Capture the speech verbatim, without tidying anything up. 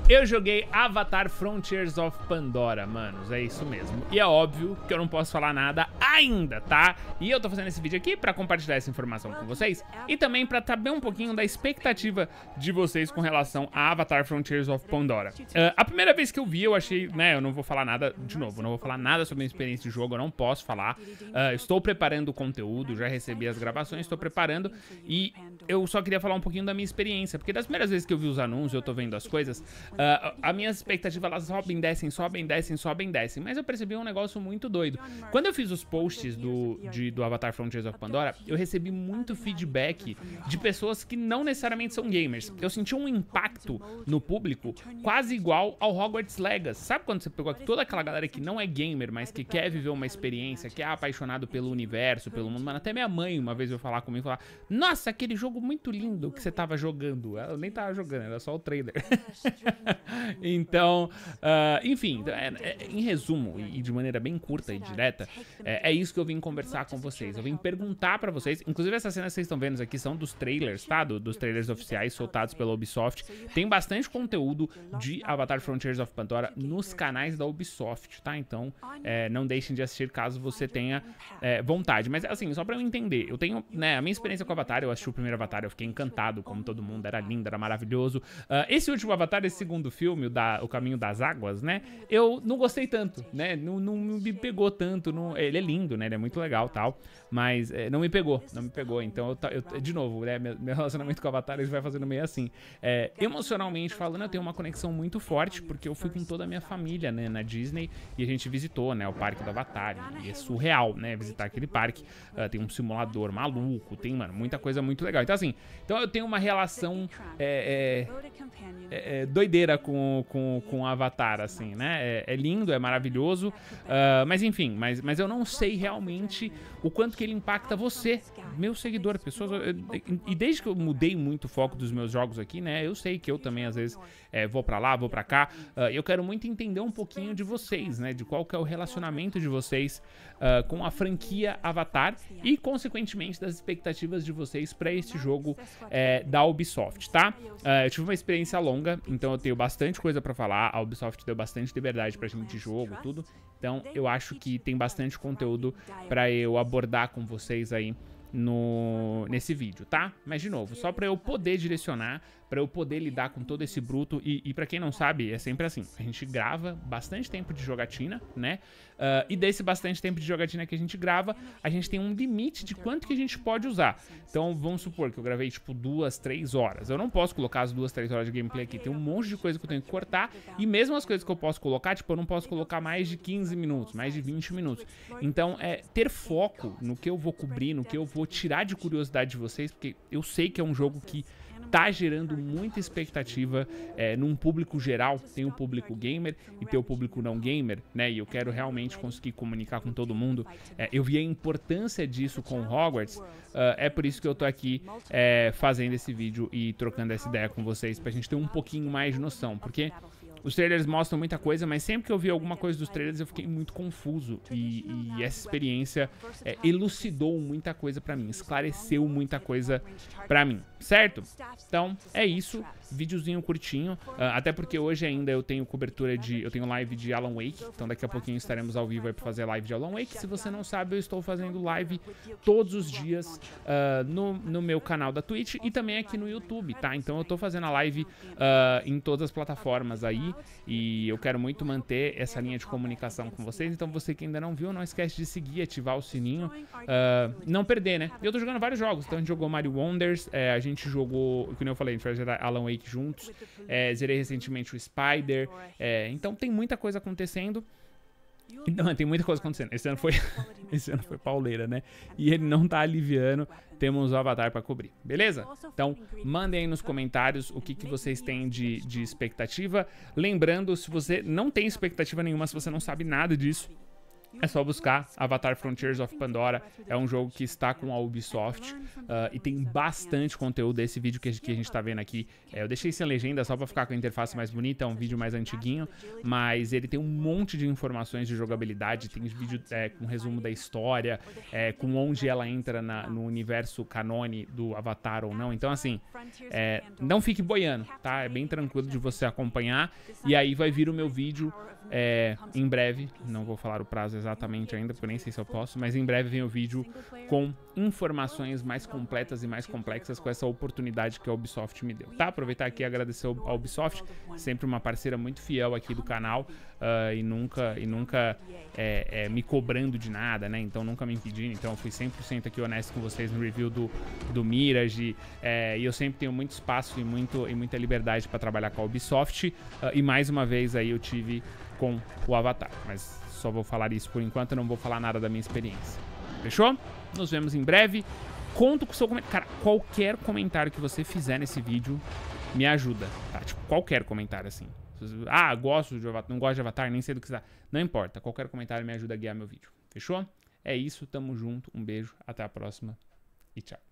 Eu joguei Avatar Frontiers of Pandora, manos, é isso mesmo. E é óbvio que eu não posso falar nada ainda, tá? E eu tô fazendo esse vídeo aqui pra compartilhar essa informação com vocês e também pra saber um pouquinho da expectativa de vocês com relação a Avatar Frontiers of Pandora. Uh, a primeira vez que eu vi, eu achei, né, eu não vou falar nada, de novo, eu não vou falar nada sobre a minha experiência de jogo, eu não posso falar. Uh, estou preparando o conteúdo, já recebi as gravações, estou preparando e eu só queria falar um pouquinho da minha experiência, porque das primeiras vezes que eu vi os anúncios, eu tô vendo as coisas, uh, as minhas expectativas, elas sobem, descem, sobem, descem, sobem, descem, mas eu percebi um negócio muito doido. Quando eu fiz os posts do, de, do Avatar Frontiers of Pandora, eu recebi muito feedback de pessoas que não necessariamente são gamers. Eu senti um impacto no público quase igual ao Hogwarts Legacy. Sabe quando você pegou toda aquela galera que não é gamer, mas que quer viver uma experiência, que é apaixonado pelo universo, pelo mundo? Mano, até minha mãe uma vez veio falar comigo e falar: nossa, aquele jogo muito lindo que você tava jogando. Eu nem tava jogando, era só o trailer. Então, uh, enfim, é, é, em resumo e de maneira bem curta e direta, é, é isso que eu vim conversar com vocês. Eu vim perguntar pra vocês, inclusive essas cenas que vocês estão vendo aqui são dos trailers, tá? Do, dos trailers oficiais soltados pela Ubisoft. Tem bastante conteúdo de Avatar Frontiers of Pandora nos canais da Ubisoft, tá? Então, é, não deixem de assistir caso você tenha é, vontade. Mas assim, só pra eu entender, eu tenho, né, a minha experiência com o Avatar, eu assisti o primeiro Avatar, eu fiquei encantado, como todo mundo, era lindo, era maravilhoso. Uh, esse último Avatar, esse segundo filme, o, da, o Caminho das Águas, né, eu não gostei tanto, né, não, não me pegou tanto, não, ele é lindo, né, ele é muito legal e tal, mas é, não me pegou, não me pegou, então eu, eu de novo, né, meu, meu relacionamento com o Avatar, ele vai fazendo meio assim, é, emocionalmente falando, eu tenho uma conexão muito forte, porque eu fui com toda a minha família, né, na Disney, e a gente visitou, né, o parque do Avatar, e é surreal, né, visitar aquele parque, uh, tem um simulador maluco, tem, mano, muita coisa muito legal, então assim, então eu tenho uma relação é, é, é, é, doideira com, com, com o Avatar, assim, né, é, é lindo, é maravilhoso, uh, mas enfim, mas, mas eu não sei realmente o quanto que ele impacta você, meu seguidor, pessoas, eu, e desde que eu mudei muito o foco dos meus jogos aqui, né, eu sei que eu também às vezes é, vou pra lá, vou pra cá, uh, eu quero muito entender um pouquinho de vocês, né, de qual que é o relacionamento de vocês uh, com a franquia Avatar e, consequentemente, das expectativas de vocês pra esse jogo é, da Ubisoft, tá? Uh, eu tive uma experiência longa, então eu tenho bastante coisa pra falar, a Ubisoft deu bastante liberdade pra gente de jogo, tudo, então eu acho que tem bastante conteúdo pra eu abordar com vocês aí no, nesse vídeo, tá? Mas de novo, só pra eu poder direcionar, pra eu poder lidar com todo esse bruto e, e pra quem não sabe, é sempre assim, a gente grava bastante tempo de jogatina, né? Uh, e desse bastante tempo de jogatina que a gente grava, a gente tem um limite de quanto que a gente pode usar. Então, vamos supor que eu gravei, tipo, duas, três horas. Eu não posso colocar as duas, três horas de gameplay aqui. Tem um monte de coisa que eu tenho que cortar. E mesmo as coisas que eu posso colocar, tipo, eu não posso colocar mais de quinze minutos, mais de vinte minutos. Então, é ter foco no que eu vou cobrir, no que eu vou tirar de curiosidade de vocês, porque eu sei que é um jogo que tá gerando muita expectativa é, num público geral. Tem o público gamer e tem o público não gamer, né? E eu quero realmente conseguir comunicar com todo mundo. É, eu vi a importância disso com Hogwarts, uh, é por isso que eu tô aqui é, fazendo esse vídeo e trocando essa ideia com vocês, pra gente ter um pouquinho mais de noção, porque os trailers mostram muita coisa, mas sempre que eu vi alguma coisa dos trailers eu fiquei muito confuso e, e essa experiência é, elucidou muita coisa pra mim, esclareceu muita coisa pra mim, certo? Então é isso, videozinho curtinho, uh, até porque hoje ainda eu tenho cobertura de, eu tenho live de Alan Wake, então daqui a pouquinho estaremos ao vivo aí pra fazer live de Alan Wake. Se você não sabe, eu estou fazendo live todos os dias uh, no, no meu canal da Twitch e também aqui no YouTube, tá? Então eu tô fazendo a live uh, em todas as plataformas aí, e eu quero muito manter essa linha de comunicação com vocês. Então você que ainda não viu, não esquece de seguir, ativar o sininho, uh, não perder, né? Eu tô jogando vários jogos, então a gente jogou Mario Wonders, é, a gente jogou, como eu falei, a gente vai jogar Alan Wake juntos, é, zerei recentemente o Spider, é, então tem muita coisa acontecendo. Não, tem muita coisa acontecendo. Esse ano foi esse ano foi pauleira, né? E ele não tá aliviando. Temos o Avatar pra cobrir, beleza? Então, mandem aí nos comentários o que, que vocês têm de, de expectativa. Lembrando, se você não tem expectativa nenhuma, se você não sabe nada disso, é só buscar Avatar Frontiers of Pandora. É um jogo que está com a Ubisoft uh, e tem bastante conteúdo desse vídeo que a gente, que a gente tá vendo aqui. É, eu deixei sem legenda só pra ficar com a interface mais bonita, é um vídeo mais antiguinho, mas ele tem um monte de informações de jogabilidade, tem vídeo é, com resumo da história, é, com onde ela entra na, no universo canone do Avatar ou não. Então, assim, é, não fique boiando, tá? É bem tranquilo de você acompanhar. E aí vai vir o meu vídeo é, em breve, não vou falar o prazo exatamente ainda, porque eu nem sei se eu posso, mas em breve vem o vídeo com informações mais completas e mais complexas com essa oportunidade que a Ubisoft me deu, tá? Aproveitar aqui e agradecer a Ubisoft, sempre uma parceira muito fiel aqui do canal, uh, e nunca, e nunca é, é, me cobrando de nada, né? Então nunca me impedindo, então eu fui cem por cento aqui honesto com vocês no review do, do Mirage, é, e eu sempre tenho muito espaço e, muito, e muita liberdade para trabalhar com a Ubisoft, uh, e mais uma vez aí eu tive com o Avatar, mas só vou falar isso por enquanto, eu não vou falar nada da minha experiência. Fechou? Nos vemos em breve. Conto com o seu comentário. Cara, qualquer comentário que você fizer nesse vídeo me ajuda, tá? Tipo, qualquer comentário assim. Ah, gosto de Avatar, não gosto de Avatar, nem sei do que dá. Não importa, qualquer comentário me ajuda a guiar meu vídeo. Fechou? É isso, tamo junto, um beijo, até a próxima e tchau.